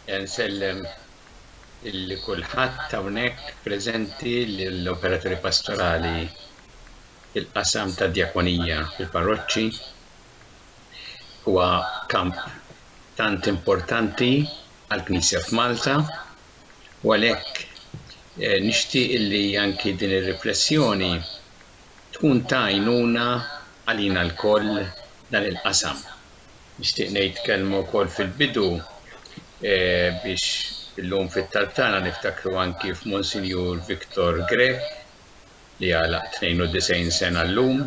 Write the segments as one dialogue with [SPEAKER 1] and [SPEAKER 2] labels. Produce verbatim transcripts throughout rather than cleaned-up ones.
[SPEAKER 1] Nsellem il-kulħadd hawnhekk preżenti l-operaturi pastorali fil-qasam ta' djakonija fil-parroċċi huwa kamp tant importanti għall-Knisja f'Malta u għalhekk nixtieq illi anki din ir-riflessjoni tkun ta' għajnuna għalina l-koll dan il-qasam. Nixtieq ngħid kelma wkoll fil-bidu biex illum fit-Tartana niftakru anki f'Monsinjur Viktor Grek li għalaq tnejn u disgħin sena llum,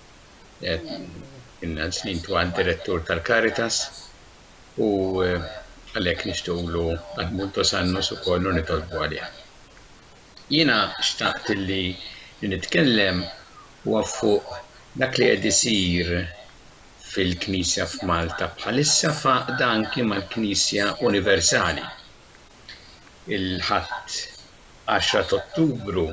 [SPEAKER 1] kien snin twal direttur tal-Caritas u għalhekk nixtieqlu ad multos annus ukoll u nitolbu għalih. Jiena xtaqt li nitkellem huwa fuq dak li qed isir fil-Knisja f'Malta bħalissa faqda anki mal-Knisja Universali. Il-ħadd għaxra ta' Ottubru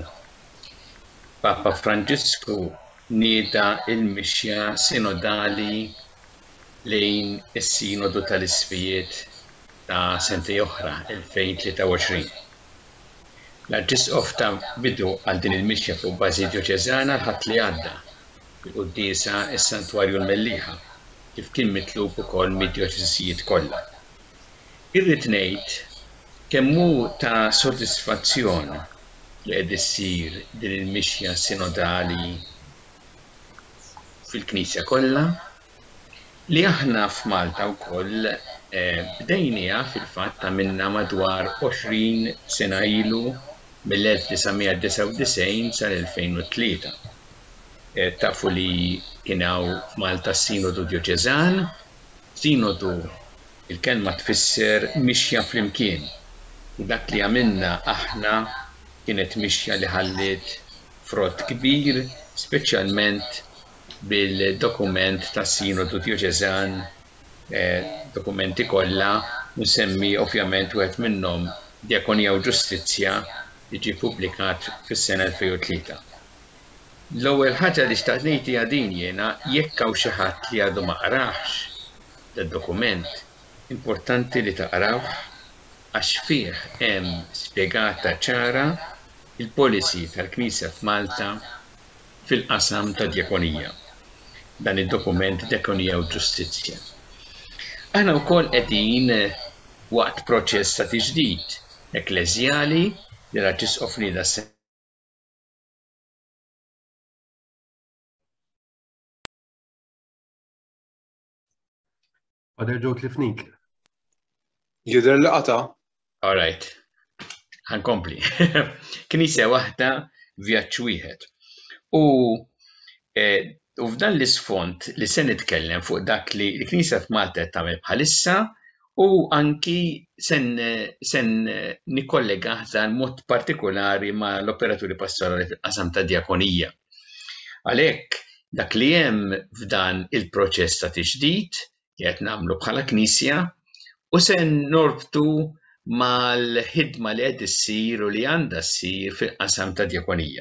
[SPEAKER 1] Papa Franġisku nieda l-mixja sinodali lejn is-Sinodu tal-Isfijiet ta' sentej oħra elfejn u tlieta u għoxrin. L-Arċisqof ta' bidu għal din il-mixja fuq bażi djoċeżana l-ħadd li għadda fil-Qudiesa s-Santwarju l-Mellieħa kif kien mitlub ukoll mid-djoċeżijiet kollha. Irrid ngħid kemm hu ta' sodisfazzjon li qed issir din il-mixja sinodali fil-Knisja kollha li aħna f'Malta wkoll bdejniha fil-fatt għamilna madwar għoxrin sena ilu mill-elf tisgħumija disa' u disgħin sal-elfejn u tlieta. Tafu li kien hawn f'Malta Sinodu Djoċeżan, Sinodu il-kelma tfisser mixja flimkien. U dak li għamilna aħna kienet mixja li ħallit frott kbir, speċjalment bil-dokument tas Sinodu Djoċeżan, dokumenti kollha, nsemmi ovvjament wieħed minnhom Djakonija u Ġustizzja li ġie ppubblikat fis-sena elfejn u tlieta. L-ewwel ħaġa li xtaqt ngħid hija din jiena jekk hawn xi ħadd li għadu ma qarax tad-dokument, importanti li taqrawh għax fih hemm spjegata ċara il-policy tal-Knisja f'Malta fil-qasam ta' djakonija. Dan id-dokument Djakonija u Ġustizzja. Aħna wkoll qegħdin waqt proċess ta' tiġdid ekklesjali li l-Arċisqof nieda
[SPEAKER 2] Father Joe Klifnik.
[SPEAKER 3] Jidher li qata'.
[SPEAKER 1] All right. Ħankompli. Knisja waħda vjaġġ wieħed. U u f'dan l-isfond li se nitkellem fuq dak li l-Knisja f'Malta qed tagħmel bħalissa u anki sen nikkollega dan mod partikolari ma' l-operaturi pastorali fil-qasam ta' djakonija. Għalhekk dak li hemm f'dan il-proċess ta' tiġdid li qed nagħmlu bħala Knisja u se norbtu mal-ħidma li qed issir u li għandha ssir fil-qasam ta' djakonija.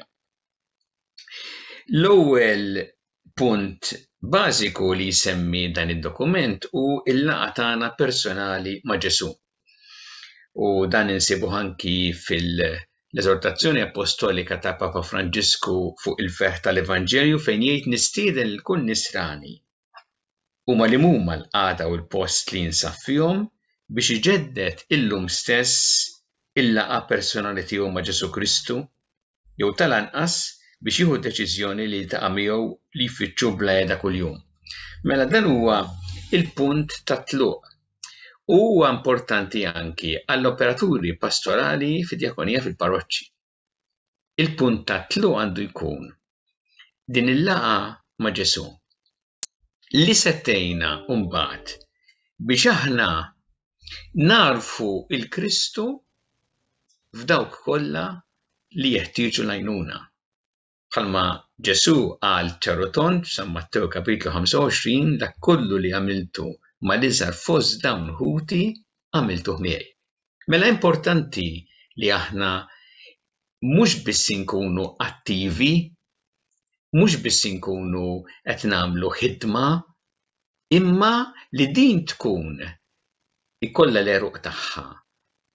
[SPEAKER 1] L-ewwel punt bażiku li jsemmi dan id-dokument hu l-laqgħa tagħna personali ma' Ġesu. U dan insibuh anki fil-eżortazzjoni apostolika ta' Papa Franġisku fuq il-ferħ tal-Evanġelju fejn jgħid nistieden lil kull nisrani huma li huma l-qagħda u l-post li jinsab fihom biex iġeddet illum stess il-laqgħa personali tiegħu ma' Ġesu Kristu jew tal-anqas biex jieħu deċiżjoni li jiltaqa' miegħu li jfittxu bla qiegħda kuljum. Mela dan huwa il-punt ta' tluq. Huwa importanti anki għall-operaturi pastorali fid-djakonija fil-parroċċi. Il-punt ta' tluq għandu jkun din il-laqgħa ma' Ġesu li settejna mbagħad biex aħna narfu il-Kristu f'dawk kollha li jeħtieġu l-għajnuna. Bħalma Ġesu qal ċarutont San Matteo kapitlu ħamsa u għoxrin dak kollu li għamiltu mal-iżgħar fost dawn ħuti għamiltuh miegħi. Mela importanti li aħna mhux biss inkunu attivi, mhux biss inkunu qed nagħmlu ħidma, imma li din tkun ikollha l-eruq tagħha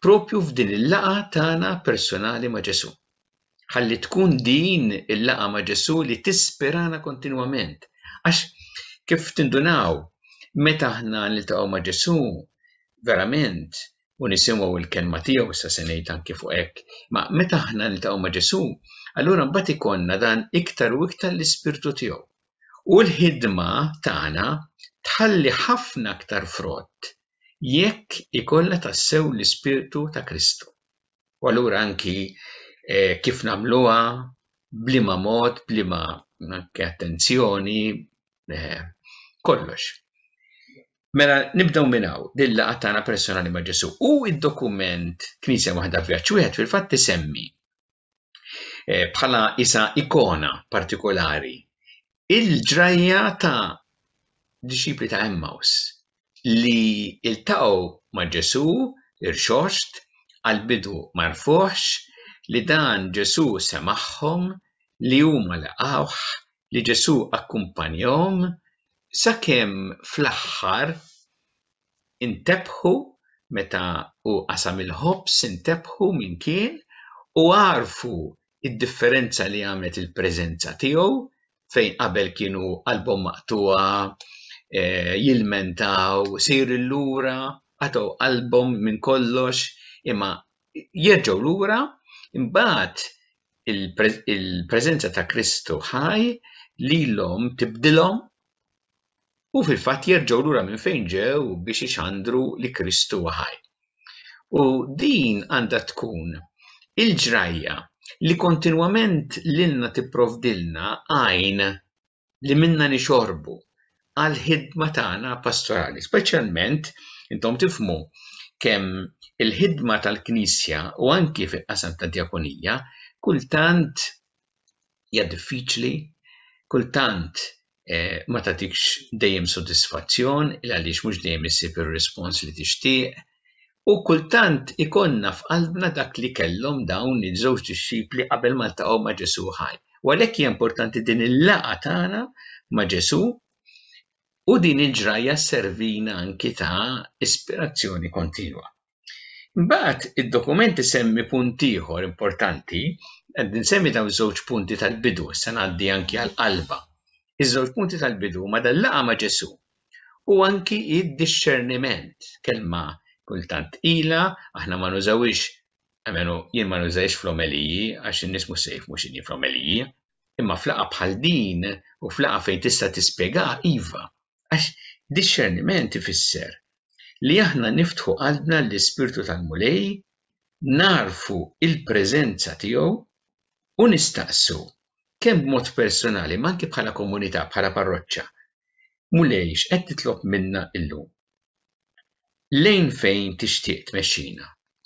[SPEAKER 1] propju f'din il-laqa tagħna personali ma' Ġesu. Ħalli tkun din il-laqa ma' Ġesu li tispirana kontinwament. Għax kif tindunaw meta aħna niltaqgħu ma' Ġesu verament u nisimgħu il-kelma tiegħu issa se ngħid anke fuq hekk, ma meta aħna niltaqgħu ma' Ġesu, allura mbagħad ikollna dan iktar u iktar l-Ispirtu tiegħu. U l-ħidma tagħna tħalli ħafna aktar frott jekk ikollha tassew l-Ispirtu ta' Kristu. U allura anki eh, kif nagħmluha bliema mod, bliema anke attenzjoni, eh, kollox. Mela nibdew minn hawn din-laqgħa tagħna personali ma' Ġesu. U d-dokument Knisja Waħda Vjaġġ Wieħed fil-fatt isemmi eh, bħala isa ikona partikolari il-ġrajja ta' disċipli ta' Emmaus li iltaqgħu ma' Ġesu irxoxt għall-bidu marfuħx li dan Ġesu semaħħhom li huma laqgħuh li Ġesu akkumpanjahom sakemm fl-aħħar intebħu meta u qasam il-ħobs intebħu minn kien u għarfu id-differenza li għamlet il-preżenza tiegħu fejn qabel kienu qalbhom maqtuwa, eh, jilmentaw, sir lura, għataw qalbhom minn kollox, imma jerġgħu lura, imbagħad il-preżenza ta' Kristu ħaj lilhom tibdilhom u fil-fatt jerġgħu lura minn fejn ġew biex ixandru li Kristu ħaj. U din għandha tkun il-ġrajja li kontinwament lilna tipprovdilna għajn li minna nixorbu għal ħidma tagħna pastorali, speċjalment intom tifhmu kemm il-ħidma tal-Knisja u anki fil-qasam tad-djakonija kultant hija diffiċli, kultant eh, ma tagħtikx dejjem sodisfazzjon il għaliex mhux dejjem issib ir-rispons li tixtieq. U kultant ikonna f'qalbna dak li kellhom dawn iż-żewġ disċipli qabel ma ltaqgħu ma' Ġesu ħaj. U għalhekk hija importanti din il-laqgħa tagħna ma' Ġesu u din il-ġrajja servina anki ta' ispirazzjoni kontinwa. Imbagħad id-dokument isemmi punt ieħor importanti, qed insemmi dawn iż-żewġ punti tal-bidu, se ngħaddi anki għall-qalba. Iż-żewġ punti tal-bidu ma' dal-laqgħa ma' Ġesu u anki id-discerniment, kelma kultant ila, aħna ma nużawix, għamenu jien ma nużawix fl-omeliji, għax in-nies mhux se jifhmu x'inhi fl-omeliji, imma flaqa bħal din u flaqa fejn tista' tispjega iva, għax discerniment ifisser li aħna niftħu qalbna l-Ispirtu tal-Mulej, narfu il-preżenza tiegħu u nistaqsu kemm b'mod personali ma anke bħala komunità, bħala parroċċa. Mulej x'qed titlob minna illum? Lejn fejn tixtieq tmexxina.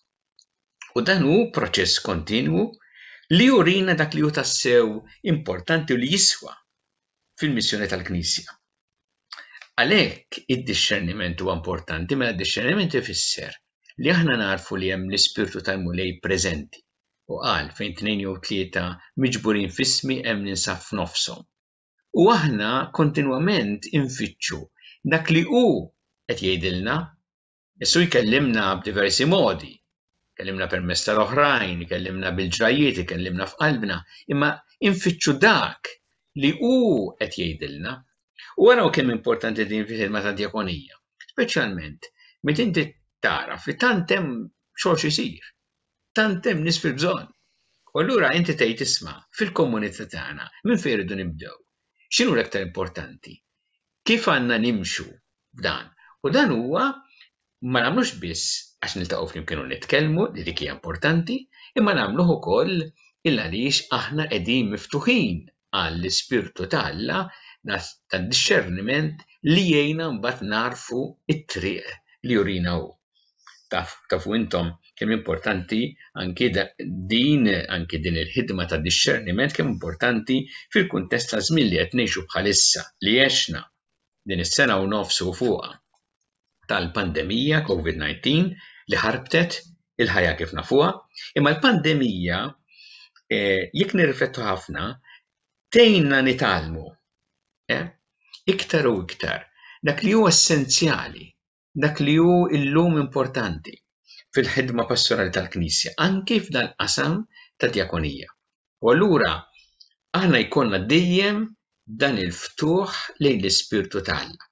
[SPEAKER 1] U dan hu proċess kontinwu li jurina dak li hu tassew importanti u li jiswa fil-missjoni tal-Knisja. Għalhekk id-discerniment huwa importanti, mela d-discerniment ifisser li aħna narfu li hemm l-Ispirtu tal-Mulej preżenti u qal fejn tnejn jew tlieta miġburin f'ismi hemm ninsab f'nofshom. U aħna kontinwament infittxu dak li hu qed jgħidilna. Jessu jkellimna b'diversi modi, kellimna permezz tal-oħrajn, kellimna bil-ġrajiet, kellimna f'qalbna, imma infittxu dak li hu qed jgħidilna. U waraw kemm importanti din fil-ħidma tad-djakonija, speċjalment meta inti taraf li tant hemm xogħol isir, tant hemm nies fil-bżonn. U allura inti tgħid isma' fil-komunità tagħna minn fejn iridu nibdew. X'inhu l-aktar importanti? Kif għandna nimxu f'dan? U dan huwa ma nagħmlux biss għax niltaqgħu flimkien u nitkellmu li dik hija importanti, imma nagħmluh ukoll il għaliex aħna qegħdin miftuħin għall-Ispirtu ta' Alla tad-discerniment li jgħinna mbagħad narfu it-triq li jurina hu. Tafu intom kemm importanti anke din anke din il-ħidma tad-discerniment kemm importanti fil-kuntest ta' żmien li qed ngħixu bħalissa li għexna din is-sena u nofs u fuqha tal-pandemija COVID nineteen li ħarbtet il-ħajja kif nafuha, imma l-pandemija eh, jekk nirriflettu ħafna tgħinna nitalmu eh, iktar u iktar dak li hu essenzjali, dak li hu llum importanti fil-ħidma pastorali tal-Knisja, anke f'dan qasam ta' djakonija. U allura aħna jkollna dejjem dan il-ftuħ lejn l-Ispirtu tal-Alla.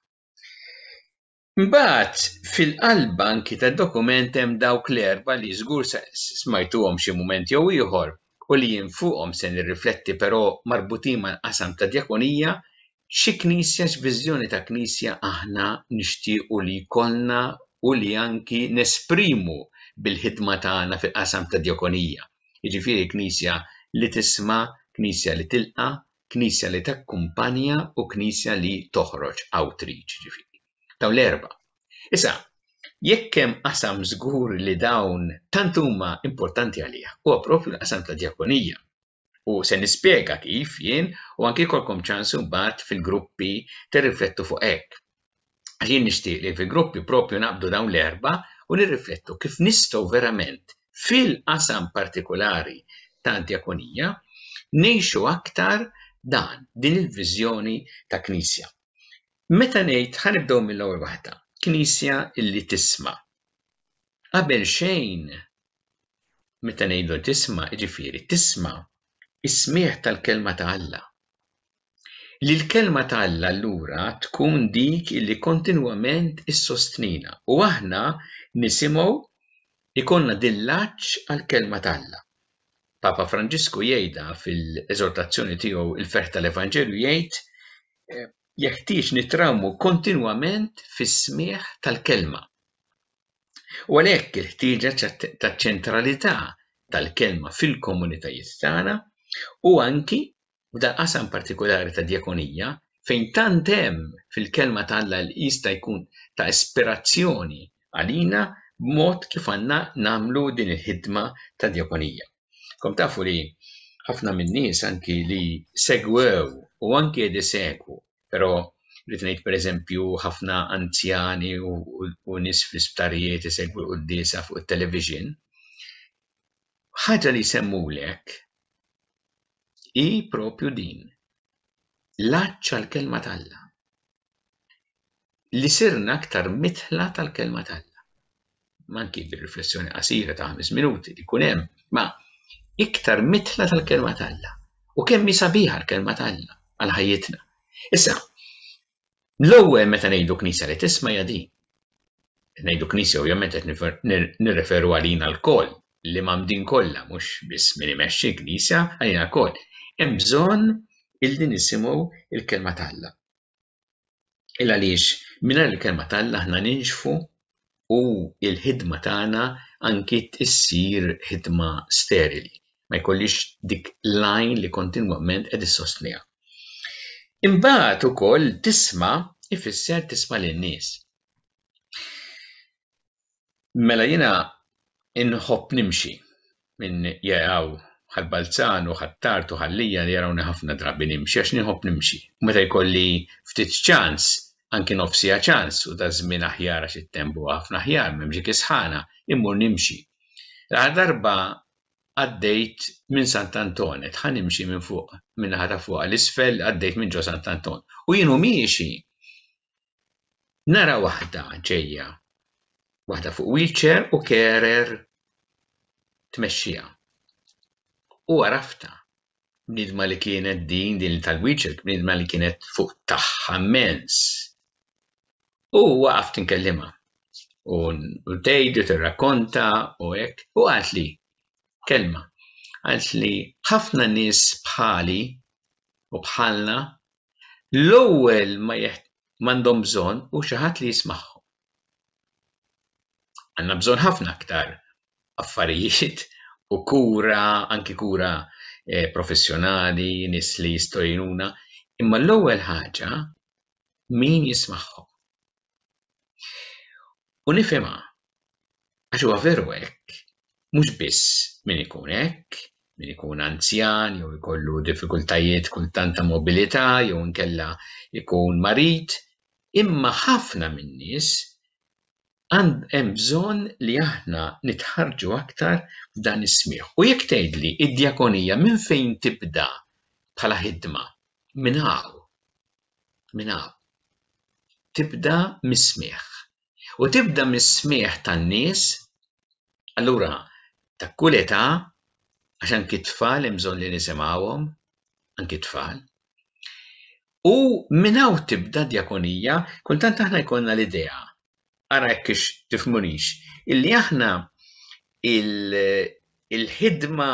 [SPEAKER 1] Mbagħad fil-qalba anki tad-dokument hemm dawk l-erba' li żgur smajtuhom xi mument jew ieħor u li jien fuqhom se nirrifletti però marbutin mal-qasam ta' djakonija xi knisja x'viżjoni ta' knisja aħna nixtiequ li jkollna u li anki nesprimu bil-ħidma tagħna fil-qasam ta' djakonija. Jiġifieri knisja li tisma', knisja li tilqa', knisja li takkumpanja u knisja li toħroġ outreach ġifieri. Dawn l-erba'. Issa, jekk hemm qasam żgur li dawn tant huma importanti għalih, huwa proprju l-qasam ta' djakonija. U se nispjega kif jien u anke jkollkom ċans imbagħad fil-gruppi tirriflettu fuq hekk. Għax jien nixtieq li fil-gruppi proprju naqbdu dawn l-erba' u nirriflettu kif nistgħu verament fil-qasam partikolari ta' djakonija ngħixu aktar dan din il-viżjoni ta' knisja. Meta ngħid ħanibdew mill-ewwel waħda, knisja illi tisma'. Qabel xejn meta ngħidu tisma' jiġifieri tisma' is-smigħ tal-kelma ta' Alla. Li l-kelma ta' Alla allura tkun dik illi kontinwament issostnina u aħna nisimgħu ikollna dillaġġ għall-kelma ta' Alla. Papa Franġisku jgħidha fil-eżortazzjoni tiegħu il-ferħ tal-Evanġelju jgħid jeħtieġ nitrawmu kontinwament fis-smigħ tal-kelma. U għalhekk il-ħtieġa taċ-ċentralità tal-kelma fil-komunitajiet tagħna u anki f'dan qasam partikolari ta' djakonija fejn tant hemm fil-kelma tagħna li jista' jkun ta' ispirazzjoni għalina b'mod kif għandna nagħmlu din il-ħidma ta' djakonija. Kom tafu li ħafna min-nies anki li segwew u anki qed isegwu, però rrid ngħid pereżempju ħafna anzjani u, u, u nies fl-isptarijiet isegwu l-quddiesa fuq it-television, ħaġa li semmulek hi proprju din. L-aċċ għall-kelma ta' Alla. Li sirna aktar mitħla tal-kelma ta' Alla. Manki bir-riflessjoni qasira ta' ħames minuti li jkun hemm, ma iktar mitħla tal-kelma ta' Alla. U kemm hi sabiħa l-kelma ta' Alla għal ħajjitna. Issa, l-ewwel meta ngħidu knisja li tisma' hija din. Ngħidu knisja ovvjament qed nirreferu għalina l-koll li m'għamdin kollha mhux biss min imexxi knisja għalina l-koll. Hemm bżonn illi nisimgħu il-kelma ta' Alla. Il għaliex mingħajr il-kelma ta' Alla aħna ninxfu u l-ħidma tagħna anki issir ħidma sterili. Ma jkollix dik lajn li kontinwament qed issostniha. Imbagħad ukoll tisma' ifisser tisma' lin-nies. Mela jiena inħobb nimxi minn jaqgħu ħall-Balzan u ħatt-Tart u ħallija li jarawni ħafna drabi nimxi għax inħobb nimxi. Meta jkolli ftit ċans anki nofsija ċans u ta' żmien aħjar għax it-tempu ħafna aħjar m'hemmx dik isħana immur nimxi. L-aħħar darba għaddejt minn Sant'Antone, tħan nimxi minn fuq, minn ħata fuq l-isfel għaddejt minn ġo Sant'Antone. U jienu miexi nara waħda ġejja, waħda fuq wheelchair u carer tmexxija. U għarafta, bniedma li kienet din din tal-wheelchair, bniedma li kienet fuq tagħha immens. U waqaft inkellima. U tgħidu tirrakkonta u hekk, u qalt li kelma, għalt li ħafna nies bħali u bħalna l-ewwel ma m'għandhom bżonn u xi ħadd li jismagħhom. Għandna bżonn ħafna aktar affarijiet u kura, anki kura eh, professjonali, nies li jistgħu jgħinuna, imma l-ewwel ħaġa min jismagħhom. U nifhimha għax huwa veru hekk. Mhux biss min ikun hekk, min ikun anzjan jew ikollu diffikultajiet kultant ta' mobilità jew inkella ikun marid, imma ħafna min-nies hemm bżonn li aħna nitħarġu aktar f'dan is-smigħ. U jekk tgħidli id-djakonija minn fejn tibda bħala ħidma? Minn hawn. Minn hawn. Tibda mis-smigħ. U tibda mis-smigħ tan-nies Allura ta' kull età għax anki t-tfal hemm bżonn li nisimgħuhom, anki t-tfal. U minn hawn tibda d-djakonija, kultant aħna jkollna l-idea, ara jekk ix tifhmunix, illi aħna il-ħidma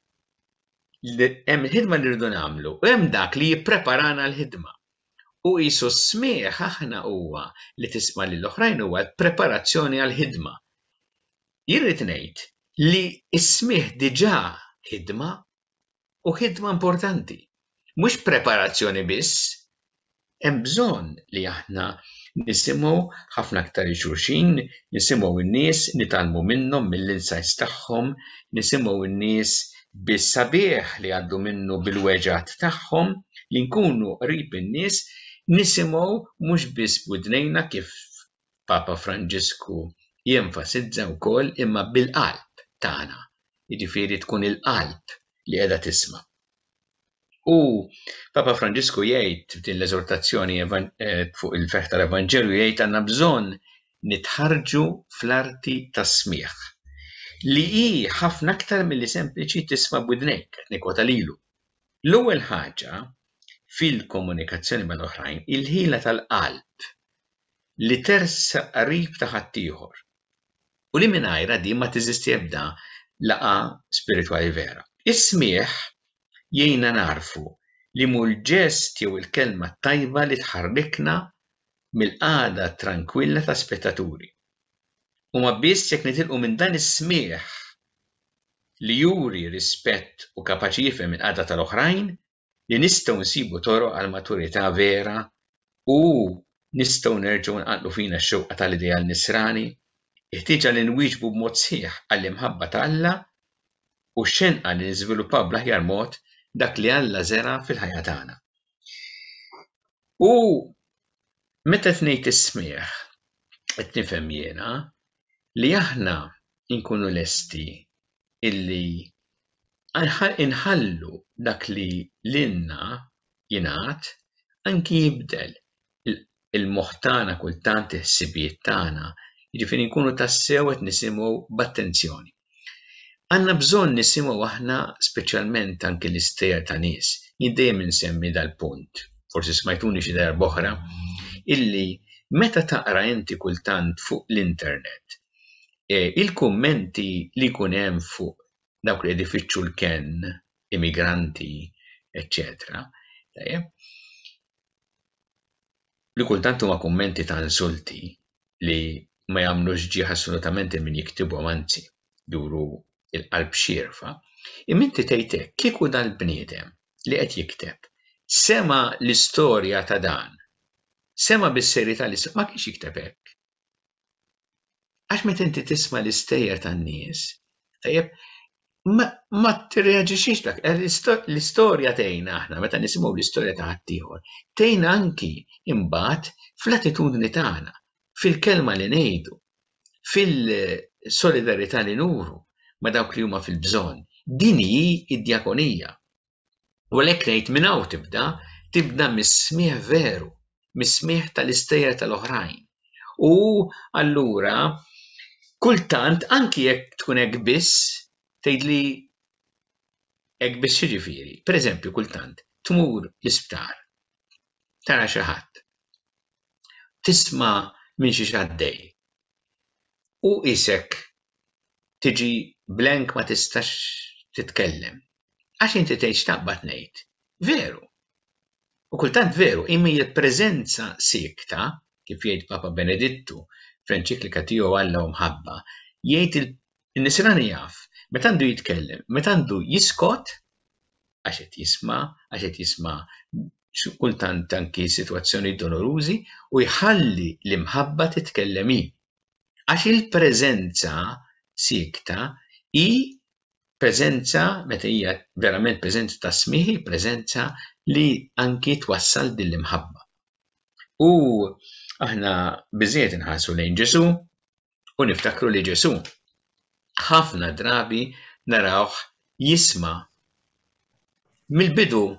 [SPEAKER 1] hemm il-ħidma li rridu nagħmlu u hemm dak li jippreparana l-ħidma. U qisu smigħ aħna huwa li tisma' lill-oħrajn huwa preparazzjoni għall-ħidma. Irrid ngħid li s-smigħ diġà ħidma u ħidma importanti. Mhux preparazzjoni biss, hemm bżonn li aħna nisimgħu ħafna aktar xulxin, nisimgħu n-nies nitalmu minnhom mill-insights tagħhom, nisimgħu n-nies bis-sabiħ li għaddu minnu bil-weġgħat tagħhom, li nkunu qrib in-nies, nisimgħu mhux biss b'wudnejna kif Papa Franġisku jenfasizza wkoll imma bil-qalb tagħna. Jiġifieri tkun il-qalb li qiegħda tisma'. U Papa Franġisku jgħid din l-eżortazzjoni fuq il-ferħ tal-Evanġelju jgħid għandna bżonn nitħarġu fl-arti tas-smigħ li hi ħafna aktar milli sempliċi tisma' b'wudnejk, nikwota lilu. L-ewwel ħaġa fil-komunikazzjoni mal-oħrajn il-ħila tal-qalb li tersaq qarib ta' ħaddieħor u li mingħajrha din ma teżisti ebda laqgħa spiritwali vera. Is-smigħ jgħinna narfu li mhu l-ġest jew il-kelma tajba li tħarrikna mill-qagħda tranquilla ta' spettaturi. U ma biss jekk nitilqu minn dan is-smigħ li juri rispett u kapaċi jifhem il-qagħda tal-oħrajn li nistgħu nsibu toroq għal maturità vera u nistgħu nerġgħu nqaqqlu fina x-xewqa tal-ideal nisrani, ħtieġa li nwieġbu b'mod sħiħ għall-imħabba ta' Alla u x-xenqa li niżviluppaw bl-aħjar mod dak li Alla żera fil-ħajja tagħna. U meta tnejt is-smigħ qed nifhem jiena li aħna nkunu lesti illi inħallu dak li lilna jingħad anki jibdel il-moħħ tagħna kultant il-ħsibijiet tagħna, jiġifieri nkunu tassew qed nisimgħu b'attenzjoni. Għandna bżonn nisimgħu aħna speċjalment anke l-istejjer ta' nies. Jien dejjem insemmi dal-punt, forsi smajtuni xi darba oħra, illi meta taqra inti kultant fuq l-internet il-kummenti li jkun hemm fuq dawk li jfittxu l-ken, immigranti, eċċetera, li kultant huma kummenti ta' insulti li ma jagħmlux ġieħ assolutament min jiktibhom anzi juru il-qalb xierfa, imma inti tgħid hekk kieku dal-bniedem li qed jikteb sema l-istorja ta' dan, sema bis-serjetà li ma kienx jikteb hekk. Għax meta inti tisma' l-istejjer tan-nies, tajjeb ma tirreaġixxix dak l-istorja tgħinna aħna meta nisimgħu l-istorja ta' ħaddieħor, tgħinna anki imbagħad fl-attitudni tagħna, fil-kelma li ngħidu, fil-solidarità li nuru ma' dawk li huma fil-bżonn. Din hi d-djakonija. U għalhekk ngħid minn hawn tibda, tibda mis-smigħ veru, mis-smigħ tal-istejjer tal-oħrajn. U allura kultant anki jekk tkun hekk biss tgħidli hekk biss jiġifieri. Pereżempju kultant tmur l-isptar, tara xi ħadd, tisma' minn xi għaddej u isek tiġi blank ma tistax titkellem. Għax inti tgħid x'taqbad ngħid. Veru. U kultant veru, imma il-preżenza sikta, kif jgħid Papa Benedittu fl-enċiklika tiegħu Alla u mħabba, jgħid in-nisrani jaf meta għandu jitkellem, meta għandu jiskot għax qed jisma', għax qed jisma' kultant anki sitwazzjoni dolorużi u jħalli l-imħabba titkellem hi. Għax il-preżenza sikta hi preżenza meta hija verament preżenza ta' smigħ, preżenza li anki twassal din l-imħabba. U aħna biżżejjed inħarsu lejn Ġesu u niftakru li Ġesu ħafna drabi narawh jisma' mill-bidu.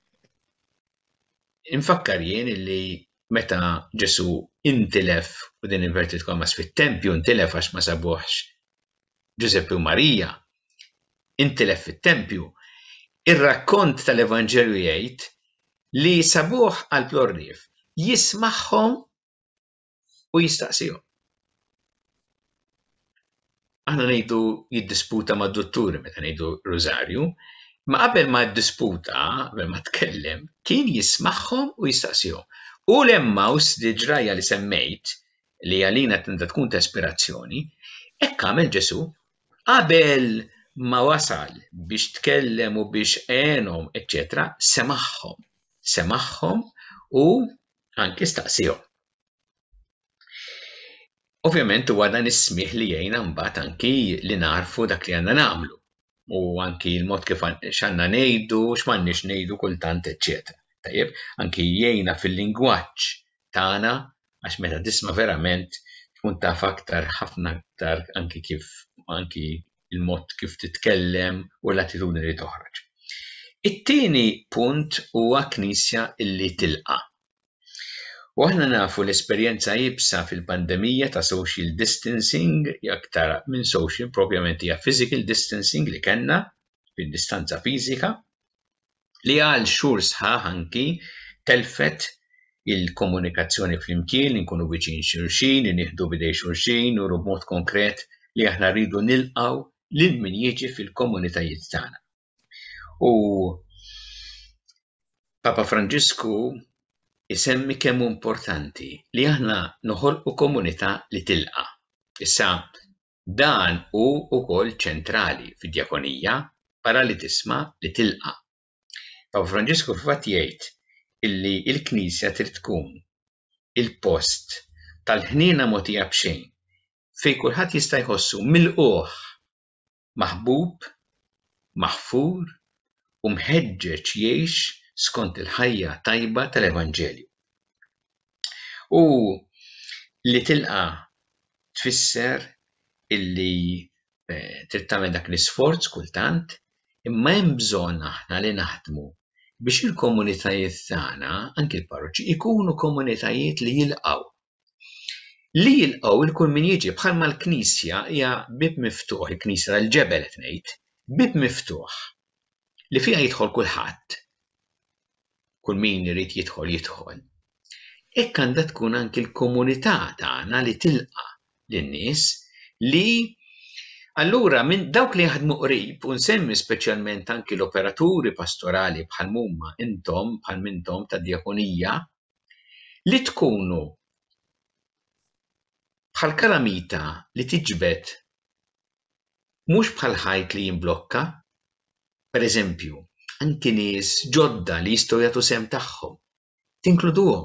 [SPEAKER 1] Infakkar jien illi meta Ġesu intilef u din inverted commas fit-tempju intilef għax ma sabuhx Giuseppe u Marija intilef fit-tempju, ir-rakkont tal-Evanġelju jgħid li sabuh għal plorrif jismagħhom u jistaqsihom. Aħna ngħidu jiddisputa mad-dutturi meta ngħidu Rożarju, ma qabel ma ddisputa, qabel ma tkellem, kien jismagħhom u jistaqsihom. U l-Emmaus li ġraja li semmejt li għalina tenta tkun ta' ispirazzjoni, hekk għamel Ġesu qabel ma wasal biex tkellem u biex għenhom, eċċetera, semagħhom, semagħhom u anke staqsihom. Ovvjament huwa dan is-smih li jgħinna mbagħad anki li narfu dak li għandna nagħmlu u anki l-mod kif x'għandna ngħidu, x'm'għandniex ngħidu kultant, eċċetera. Tajjeb, anki jgħinna fil-lingwaġġ tagħna għax meta tisma' verament tkun taf aktar ħafna aktar anki kif anki il-mod kif titkellem u l-attitudni li toħroġ. It-tieni punt huwa Knisja illi tilqa'. U aħna nafu l-esperjenza jibsa fil-pandemija ta' social distancing, aktar minn social, propjament hija physical distancing li kellna fid-distanza fiżika, li għal xhur sħaħ anki telfet il-komunikazzjoni flimkien, nkunu viċin xulxin, nieħdu bidej xulxin u b'mod konkret li aħna rridu nilqgħu lil min jiġi fil-komunitajiet tagħna. U Papa Franġisku isemmi kemm importanti li aħna noħolqu komunità li tilqa'. Issa dan hu wkoll ċentrali fid-djakonija para li tisma' li tilqa'. Papa Franġisku f'fatt jgħid illi l-Knisja trid tkun il-post tal-ħniena mogħtija b'xejn fejn kulħadd jista' jħossu milquh, maħbub, maħfur u mħeġġeġ jgħix skont il-ħajja tajba tal-Evanġelju. U li tilqa' tfisser illi trid tagħmel dak l-isforz kultant, imma hemm bżonn aħna li naħdmu biex il-komunitajiet tagħna, anke l-parroċċi, ikunu komunitajiet li jilqgħu. Li jilqgħu il-kull min jiġi bħalma l-Knisja hija bib miftuħ, il-Knisja tal-Ġebel qed ngħid, bib miftuħ li fiha jidħol kulħadd. Kull min irid jidħol jidħol. Hekk għandha tkun anke l-komunità tagħna li tilqa' lin-nies li allura minn dawk li jaħdmu qrib u nsemmi speċjalment anke l-operaturi pastorali bħal huma intom bħal mintom tad-djakonija li tkunu bħal kalamita li tiġbed mhux bħal ħajt li jimblokka, pereżempju, anki nies ġodda li jistgħu jagħtu sem tagħhom, tinkluduhom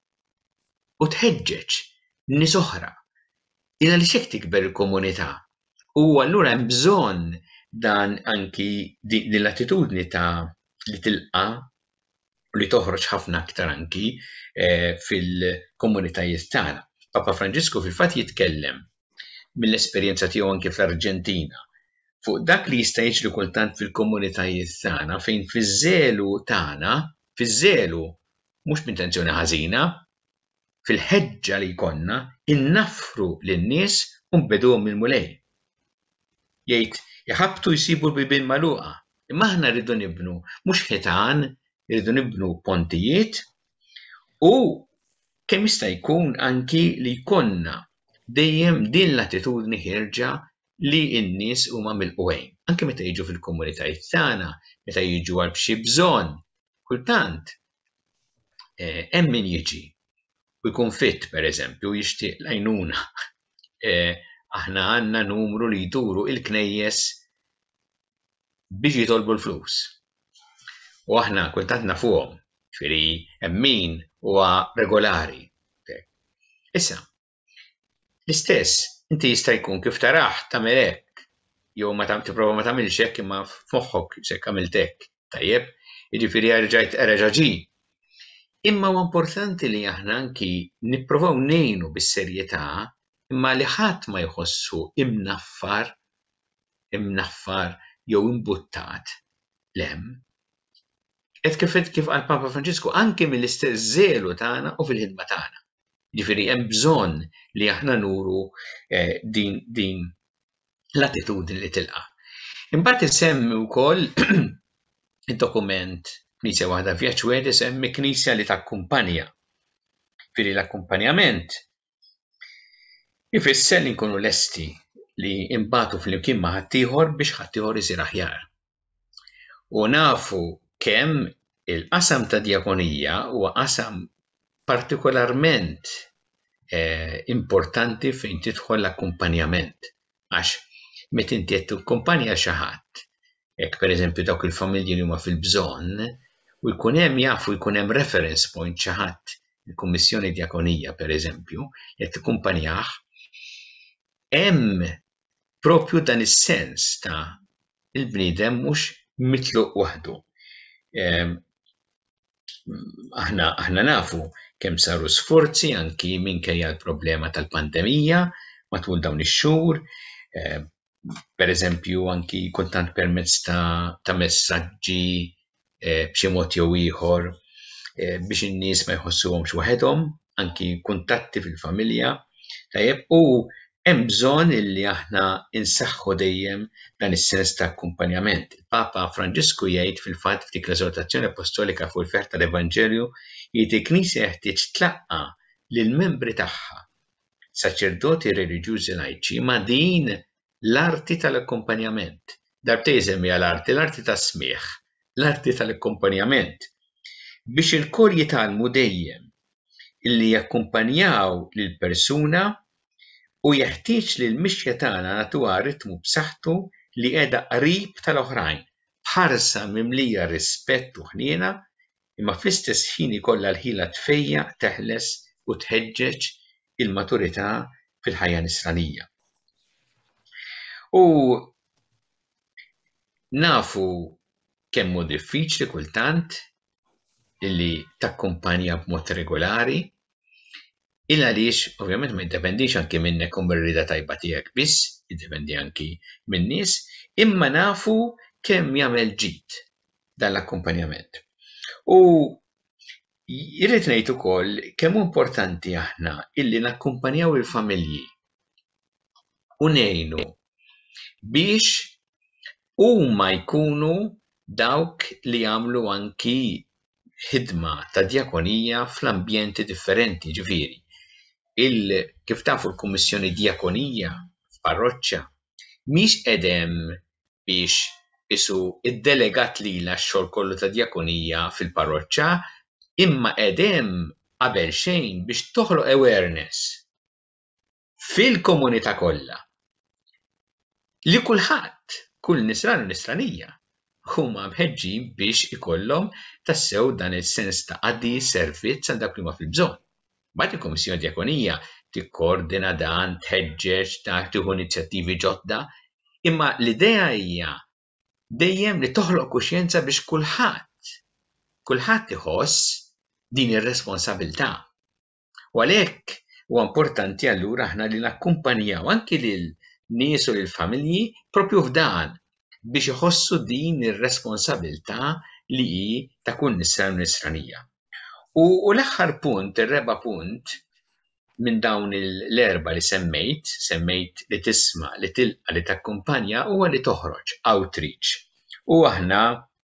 [SPEAKER 1] u tħeġġeġ nies oħra ila li xek tikber il-komunità. U allura hemm bżonn dan anki din l-attitudni ta' li tilqa' u li toħroġ ħafna aktar anki fil-komunitajiet tagħna. Papa Franġisku fil-fatt jitkellem mill-esperjenza tiegħu anke fl-Arġentina fuq dak li jista' jiġri kultant fil-komunitajiet tagħna fejn fiż-żelu tagħna, fiż-żelu mhux b'intenzjoni ħażina, fil-ħeġġa li jkollna innaffru lin-nies u nbeduhom mill-mulej. Jgħid jaħabtu jsibu l-bibien magħluqa, imma aħna rridu nibnu mhux ħitan, irridu nibnu pontijiet u kemm jista' jkun anki li jkollna dejjem din l-attitudni ħirġa li n-nies huma milquwejn. Anke meta jiġu fil-komunitajiet tagħna, meta jiġu għal b'xi bżonn, kultant hemm min jiġi u jkun fitt pereżempju jixtieq l-għajnuna. Aħna għandna numru li jduru il-knejjes biex jitolbu l-flus. U aħna kultant nafuhom, ġifieri hemm min huwa regolari. Issa, l-istess, inti jista' jkun kif taraħ tagħmel hekk, jew ma tam tipprova ma tagħmilx hekk imma f'moħħok se għamilt hekk. Tajjeb, jiġifieri rġajt ereġa' ġi. Imma huwa importanti li aħna anki nippruvaw ngħinu bis-serjetà imma li ħadd ma jħossu imnaffar, imnaffar jew imbuttat l-hemm. Qed kif kif qal Papa Franġisku anke mill-istess żelu tagħna u fil-ħidma tagħna. Ġifieri hemm bżonn li aħna nuru din din l-attitudni li tilqa'. Imbagħad isemmi wkoll id-dokument Knisja waħda vjaġġ wieħed isemmi knisja li takkumpanja. Firri l-akkumpanjament ifisser li nkunu lesti li imbagħtu flimkien ma' ħaddieħor biex ħaddieħor isir aħjar. U nafu kemm il-qasam ta' djakonija huwa qasam partikolarment eh, importanti fejn tidħol l-akkumpanjament. Għax meta inti qed tikkumpanja xi ħadd, hekk pereżempju dawk il-familji li huma fil-bżonn, u jkun hemm jafu jkun hemm reference point xi ħadd, il-Kummissjoni Djakonija pereżempju, qed tikkumpanjah, hemm propju dan is-sens ta' il-bniedem mhux mitluq waħdu. Aħna aħna nafu kemm saru sforzi anki minkejja l-problema tal-pandemija matul dawn ix-xhur, pereżempju anki kultant permezz ta', ta messaġġi b'xi mod jew ieħor biex in-nies ma jħossuhomx waħedhom, anki kuntatti fil-familja, tajjeb u hemm bżonn illi aħna insaħħu dejjem dan is-sens ta' akkumpanjament. Il-Papa Franġisku jgħid fil-fatt f'dik l-eżortazzjoni apostolika fuq il-ferħ tal-Evanġelju jgħid il-Knisja jeħtieġ tlaqqa lill-membri tagħha, saċerdoti reliġjużi laiċi, ma' din l-arti tal-akkumpanjament. Darbtej semmiha l-arti, l-arti tas-smigħ, l-arti tal-akkumpanjament. Biex il-kol jitalmu dejjem illi jakkumpanjaw lill-persuna u jeħtieġ li l-mixja tagħna nagħtuha ritmu b'saħħtu li qiegħda qrib tal-oħrajn, b'ħarsa mimlija rispett u ħniena, imma fl-istess ħin ikollha l-ħila tfejjaq, teħles u tħeġġeġ il-maturità fil-ħajja nisranija. U nafu kemm hu diffiċli kultant illi takkumpanja b'mod regolari, il għaliex ovvjament ma jiddependix anke minnek u mir-rieda tajba tiegħek biss, jiddependi anki minn nies, imma nafu kemm jagħmel ġid dan l-akkumpanjament. U irrid ngħid ukoll kemm importanti aħna illi nakkumpanjaw il-familji u ngħinu biex huma jkunu dawk li jagħmlu anki ħidma ta' djakonija fl-ambjenti differenti, ġifieri. Il kif tafu l-Kummissjoni Djakonija f'parroċċja mhix qegħdem biex isu iddelegat lilha x-xogħol kollu ta' djakonija fil-parroċċja, imma qegħdem qabel xejn biex toħloq awareness fil-komunità kollha li kulħadd, kull nisran u nisranija huma mħeġġin biex ikollhom tassew dan il-sens ta' qaddi servizz għal dak li huma fil-bżonn. Mbagħad il-Kummissjoni Djakonija tikkoordina dan, tħeġġeġ, tieħu inizjattivi ġodda, imma l-idea hija dejjem li toħloq kuxjenza biex kulħadd kulħadd iħoss din ir-responsabbiltà. U għalhekk huwa importanti allura aħna li nakkumpanjaw anki lil nies u lil familji propju f'dan biex iħossu din ir-responsabbiltà li hi ta' kull nisran u nisranija. U l-aħħar punt, ir-reba' punt minn dawn l-erba' li semmejt, semmejt li tisma', li tilqa' li takkumpanja huwa li toħroġ outreach. U aħna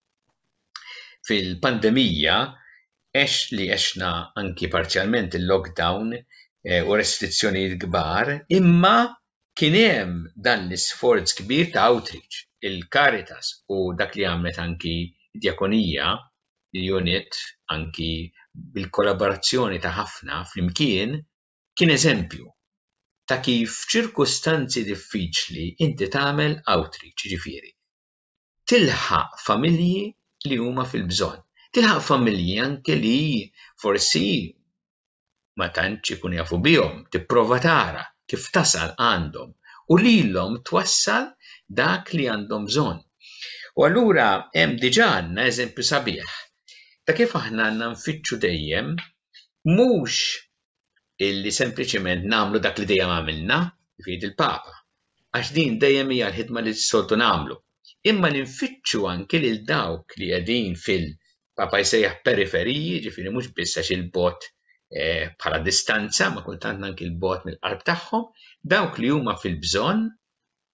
[SPEAKER 1] fil-pandemija għex li għexna anki parzjalment il-lockdown u restrizzjonijiet kbar, imma kien hemm dan l-isforz kbir ta' outreach. Il-Caritas u dak li għamlet anki Djakonija, il-unit anki bil-kollaborazzjoni ta' ħafna flimkien, kien eżempju ta' kif f'ċirkustanzi diffiċli inti tagħmel outreach, ġifieri. Tilħaq familji li huma fil-bżonn, tilħaq familji anke li forsi ma tantx ikun jafu bihom, tipprova tara kif tasal għandhom u lilhom twassal dak li għandhom bżonn. U allura hemm diġà għandna eżempju sabiħ ta' kif aħna għandna nfittxu dejjem mhux illi sempliċement nagħmlu dak li dejjem għamilna, jfied il-Papa, għax din dejjem hija l-ħidma li s-soltu nagħmlu. Imma ninfittxu anke lil dawk li qegħdin fil-Papa jsejjaħ periferiji, ġifieri mhux biss għax il-bogħod bħala distanza, ma kultant anke il-bogħod mill-qalb tagħhom, dawk li huma fil-bżonn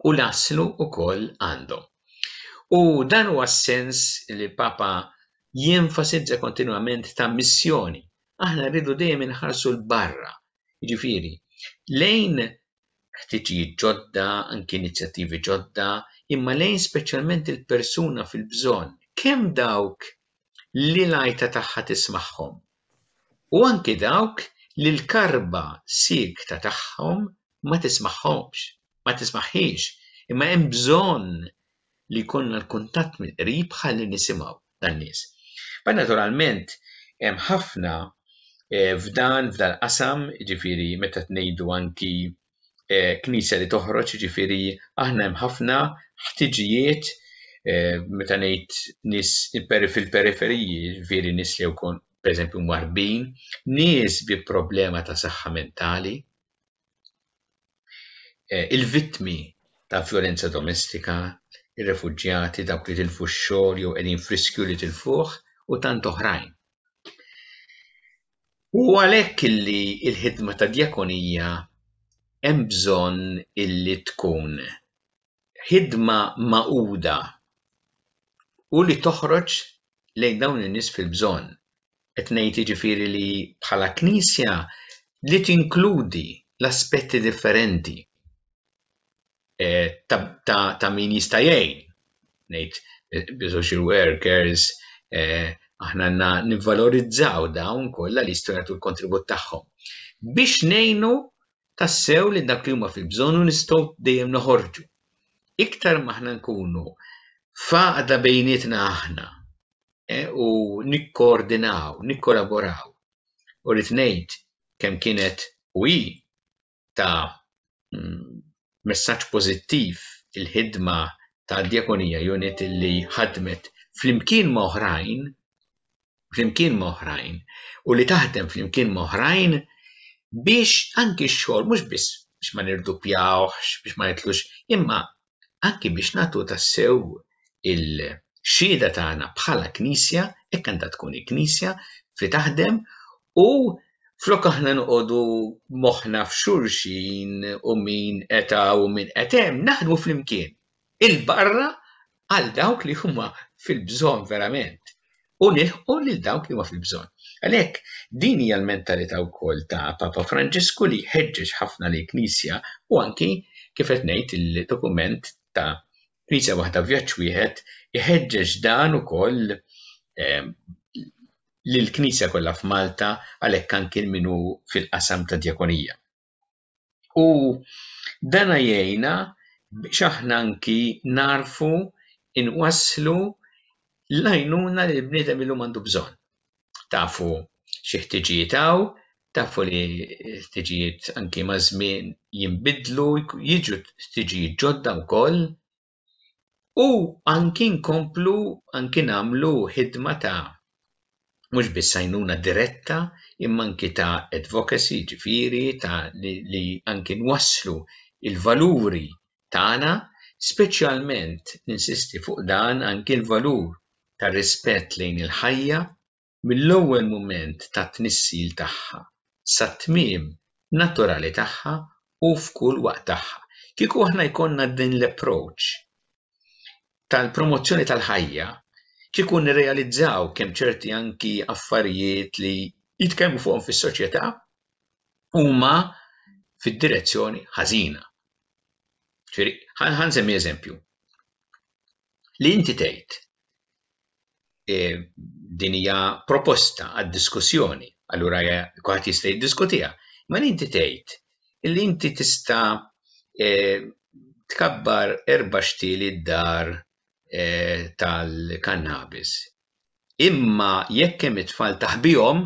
[SPEAKER 1] u laslu wkoll għandhom. U dan huwa s-sens li l-Papa jenfasizza kontinwament ta' missjoni. Aħna rridu dejjem inħarsu l-barra, jiġifieri, lejn ħtiġijiet ġodda, anki inizjattivi ġodda, imma lejn speċjalment il-persuna fil-bżonn, kemm dawk li l-għajta tagħha tismagħhom. U anki dawk li l-karba sikta tagħhom ma tismagħhomx, ma tismaħħiex, imma hemm bżonn li jkollna l-kuntatt mill-qrib ħalli nisimgħu dan-nies. Ma naturalment hemm ħafna f'dan f'dan qasam, jiġifieri meta tngħidu anki knisja li toħroġ, jiġifieri aħna hemm ħafna ħtiġijiet meta ngħid nies fil-periferiji, jiġifieri nies li wkoll pereżempju mwarbin, nies bi problema ta' saħħa mentali, il-vittmi ta' violenza domestika, ir-refuġjati, dawk li tilfu x-xogħol jew qegħdin friskju li tilfuh u tant oħrajn. U għalhekk illi l-ħidma ta' djakonija hemm bżonn illi tkun ħidma magħquda u li toħroġ lejn dawn in-nies fil-bżonn. Qed ngħid jiġifieri li bħala knisja li tinkludi l-aspetti differenti ta' ta' ta' min jista' jgħin. Ngħid social workers, aħna għandna nivvalorizzaw dawn kollha li jistgħu jagħtu l-kontribut tagħhom biex ngħinu tassew li dak li huma fil-bżonn u nistgħu dejjem noħorġu. Iktar ma aħna nkunu faqda bejnietna aħna u nikkoordinaw, nikkollaboraw. U rrid ngħid kemm kienet wi ta' messaġġ pożittiv il-ħidma ta' djakonija unit li ħadmet flimkien ma' oħrajn, flimkien ma' oħrajn, u li taħdem flimkien ma' oħrajn biex anki x-xogħol mhux biss biex ma nirdupjawx, biex ma nitlux, imma anki biex nagħtu tassew il-xhieda tagħna bħala knisja, hekk għandha tkun il-knisja fi taħdem u flok aħna noqogħdu moħħna f'xulxin u min eta u min qed hemm naħdmu flimkien il-barra għal dawk li huma fil-bżonn verament u nilħqu lil dawk li huma fil-bżonn. Għalhekk din hija l-mentalità wkoll ta' Papa Franġisku li ħeġġeġ ħafna li knisja u anki kif qed ngħid il-dokument ta' Knisja waħda vjaġġ wieħed iħeġġeġ dan ukoll lill-Knisja kollha f'Malta għalhekk anki minnu fil-qasam ta' djakonija. U dan jgħinna biex aħna anki narfu inwasslu l-għajnuna li l-bniedem illum għandu bżonn. Tafu xi ħtiġijiet hawn, tafu li ħtiġijiet anki ma' żmien jinbidlu, jiġu ħtiġijiet ġodda wkoll. U anki nkomplu anki nagħmlu ħidma ta' mhux biss għajnuna diretta imma anki ta' advocacy, ġifieri ta' li, li anki nwasslu il-valuri tagħna, speċjalment ninsisti fuq dan anki l-valur tar rispett lejn il-ħajja mill-ewwel mument ta' tnissil tagħha sa tmiem naturali tagħha u f'kull waqt tagħha. Kieku aħna jkollna din l-approach tal-promozzjoni tal-ħajja, kieku nirrealizzaw kemm ċerti anki affarijiet li jitkellmu fuqhom fis-soċjetà huma fid-direzzjoni ħażina. Ġifieri, ħansemmi eżempju. Li inti tgħid din hija proposta għad-diskussjoni, allura kulħadd jista' jiddiskutiha, ma inti tgħid li inti tista' tkabbar erba' xtieli d-dar tal-kannabis. Imma jekk hemm it-tfal taħbihom,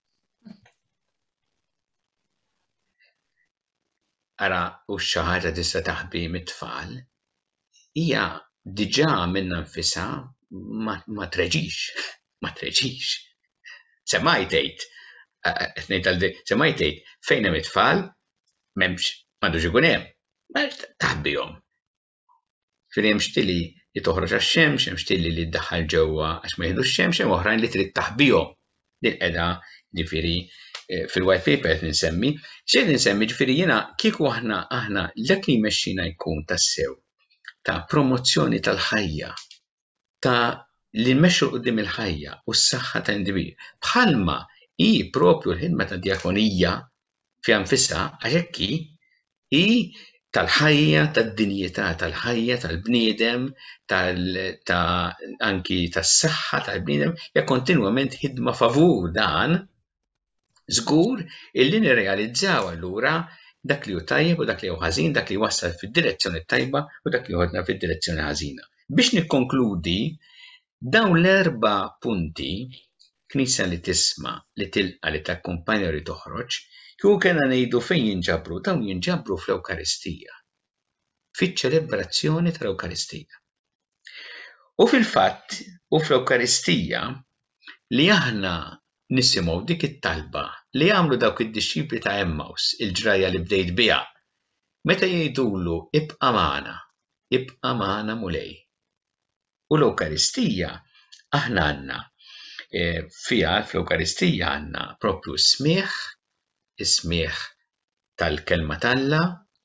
[SPEAKER 1] ara u xi ħaġa tista' taħbi mit-tfal, hija diġà minnha nfisha ma treġix, ma treġix. Semajt tgħid, qed ngħid għal semajt tgħid fejn hemm it-tfal m'hemmx m'għandux ikun hemm, taħbihom. Ġifieri hemm xtili li toħroġ għax-xemx, hemm xtilli li ddaħħal ġewwa għax ma jieħdux xemx, hemm oħrajn li trid taħbihom. Din qiegħda ġifieri fil-white paper qed ninsemmi, xejn ninsemmi ġifieri jiena kieku aħna aħna dak li jmexxina jkun tassew ta' promozzjoni tal-ħajja, ta' li nmexxu qudiem il-ħajja u s-saħħa ta' individwi. Bħalma hi proprju l-ħidma ta' djakonija fiha nfisha għax hekk hi hi tal-ħajja, tad-dinjità tal-ħajja tal-bniedem, ta' anki tas-saħħa tal-bniedem, hija kontinwament ħidma favur dan, żgur illi nirrealizzaw allura dak li hu tajjeb u dak li hu ħażin, dak li wassal fid-direzzjoni tajba u dak li ħodna fid-direzzjoni ħażina. Biex nikkonkludi, dawn l-erba' punti, Knisja li tisma' li tilqa' li takkumpanja li toħroġ, kieku kellna ngħidu fejn jinġabru, dawn jinġabru fl-Ewkaristija, fiċ-ċelebrazzjoni tal-Ewkaristija. U fil-fatt, u fl-Ewkaristija li aħna nisimgħu dik it-talba li jagħmlu dawk id-dixxipli ta' Emmaus, il-ġraja li bdejt biha, meta jgħidulu ibqa' magħna, ibqa' magħna mulej. U l-Ewkaristija aħna għandna fiha fl-Ewkaristija għandna proprju smigħ, is-smigħ tal-kelma talla,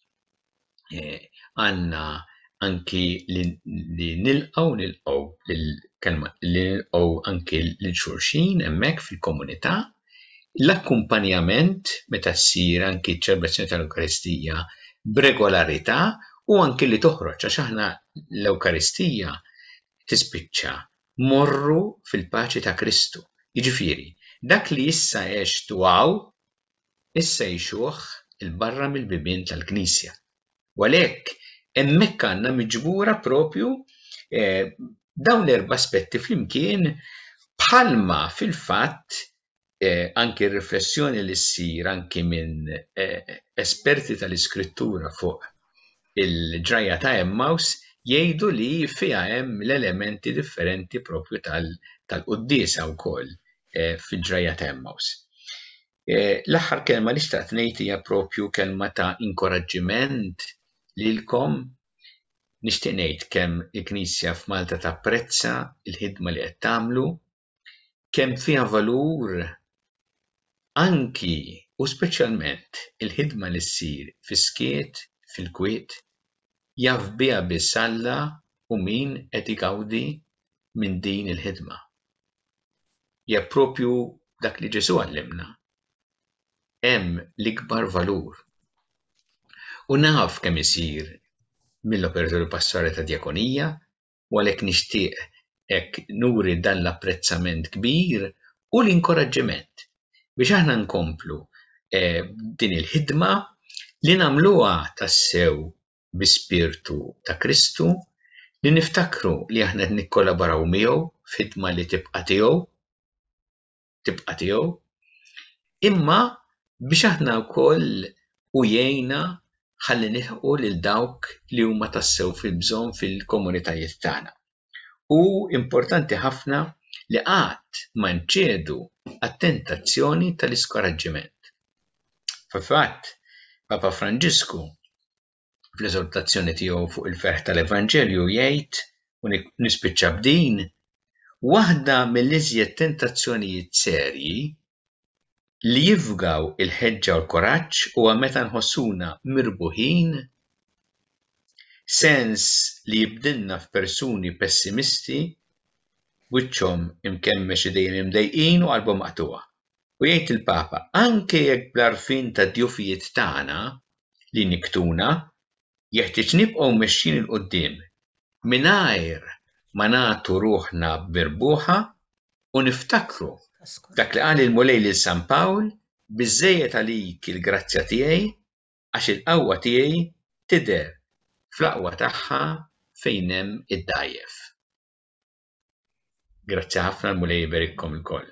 [SPEAKER 1] għandna anki li nilqgħu nilqgħu lill-kelma li nilqgħu anki lil xulxin hemmhekk fil-komunità, l-akkumpanjament meta ssir anki ċ-ċelebrazzjoni tal-Ewkaristija b'regolarità u anki li toħroġ għax aħna l-Ewkaristija tispiċċa morru fil-paċi ta' Kristu. Jiġifieri, dak li issa għextu hawn issa jxuh il-barra mill-bibien tal-Knisja. U għalhekk hemmhekk għandna miġbura propju dawn l-erba' aspetti flimkien bħalma fil-fatt anki r-riflessjoni li ssir anki minn esperti tal-Iskrittura fuq il-ġraja ta' Emmaus jgħidu li fiha hemm l-elementi differenti propju tal-quddiesa wkoll fil-ġraja ta' Emmaus. L-aħħar kelma li xtaqt ngħid hija proprju kelma ta' inkoraġġiment lilkom. Nixtieq ngħid kemm il-Knisja f'Malta tapprezza l-ħidma li qed tagħmlu, kemm fiha valur anki u speċjalment il-ħidma li ssir fi-Skiet, fil-Kwiet, jaf biha biss Alla u min qed igawdi minn din il-ħidma. Hija proprju dak li Ġesu għallimna. Hemm l-ikbar valur. U naf kemm isir mill-operatori pastorali ta' djakonija u għalhekk nixtieq hekk nuri dan l-apprezzament kbir u l-inkoraġġiment biex aħna nkomplu din il-ħidma li nagħmluha tassew bi spirtu ta' Kristu, li niftakru li aħna qed nikkollaboraw miegħu f'ħidma li tibqa' tiegħu, tibqa' tiegħu, imma biex aħna wkoll u jgħinna ħalli nilħqu lil dawk li huma tassew fil-bżonn fil-komunitajiet tagħna. U importanti ħafna li qatt ma nċedu għat-tentazzjoni tal-iskoraġġiment. Fil-fatt, Papa Franġisku fl-eżortazzjoni tiegħu fuq il-ferħ tal-Evanġelju jgħid u nispiċċa b'din, waħda mill-iżjed tentazzjonijiet serji li jifgaw il-ħeġġa u l-koraġġ huwa meta nħossuna mirbuħin, sens li jibdilna f'persuni pessimisti, wiċċhom imkemmex idejhom imdejqin u qalbhom maqtuwa. U jgħid il-Papa, anke jekk bl-għarfien tad-djufijiet tagħna li niktuna, jeħtieġ nibqgħu mexxin il quddiem mingħajr ma nagħtu ruħna birbuħa u niftakru dak li qal il-Mulej lil San Pawl, biżżejjed għalik il-grazzja tiegħi għax il-qawwa tiegħi tidher fl-aqwa tagħha fejn hemm id-dgħajjef. Grazzi ħafna l-Mulej jbarikkom ilkoll.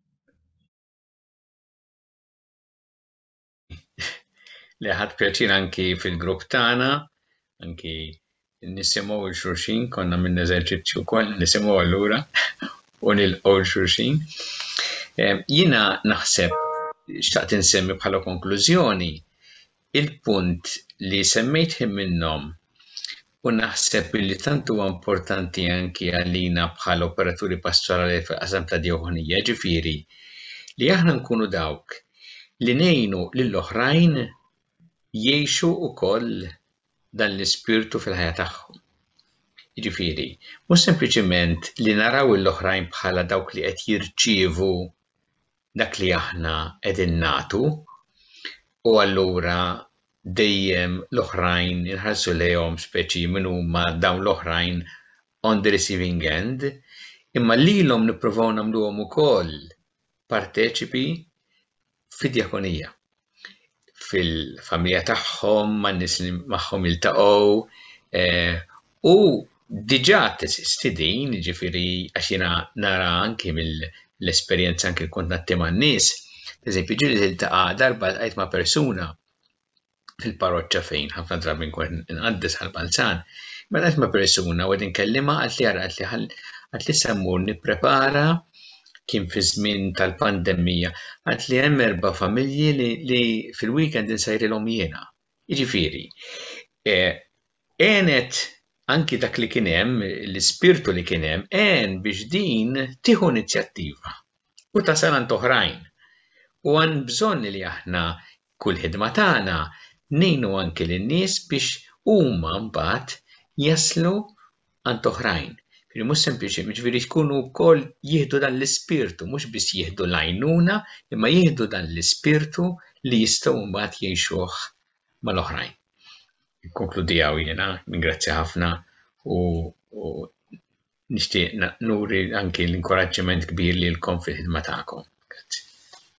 [SPEAKER 1] Li ħadd pjaċir anki fil-grupp tagħna, anki nisimgħu l-xulxin, konna minn eżerċizzju wkoll nisimgħu allura u nilqgħu l-xulxin. Jiena naħseb xtaqt insemmi bħala konklużjoni il-punt li semmejt minnhom u naħseb li tant huwa importanti anki għalina bħala operaturi pastorali fil-qasam ta' djakonija, ġifieri li aħna nkunu dawk li ngħinu lill-oħrajn jgħixu wkoll dan l-ispirtu fil-ħajja tagħhom. Jiġifieri, mhux sempliċement li naraw l-oħrajn bħala dawk li qed jirċievu dak li aħna qegħdin nagħtu u allura dejjem l-oħrajn inħarsu lejhom speċi min huma dawn l-oħrajn on the receiving end, imma lilhom nippruvaw nagħmluhom ukoll parteċipi fid-djakonija. Fil-familja tagħhom, man-nies li magħhom iltaqgħu, u diġà teżisti din, jiġifieri għax jiena nara anke mill-esperjenza anke l-kuntatti man-nies, pereżempju ġieli tiltaqa' darba ltqajt ma' persuna fil-parroċċa fejn ħafna drabi nkun inqaddes għall-Balzan, ma ltqajt ma' persuna u qed inkellimha qalt li ara qalt li issa mmur nipprepara kien fi żmien tal-pandemija, għalt li hemm erba' familji li, li fil-weekend insejrilhom jiena. Jiġifieri, għenet anki dak li kien hemm, l-ispirtu li kien hemm, għen biex din tieħu inizjattiva u tasal għand oħrajn. U għan bżonn li aħna kull ħidma tagħna ngħinu anke lin-nies biex huma mbagħad jaslu għand oħrajn. Mhux sempliċement jiġifieri jkunu wkoll jieħdu dan l-ispirtu, mhux biss jieħdu l-għajnuna, imma jieħdu dan l-ispirtu li jistgħu mbagħad jgħixuh mal-oħrajn. Nikkonkludijaw jiena, ningrazzja ħafna u, u nixtieq nuri anke l-inkoraġġiment kbir lilkom fil-ħidma tagħkom. Grazzi.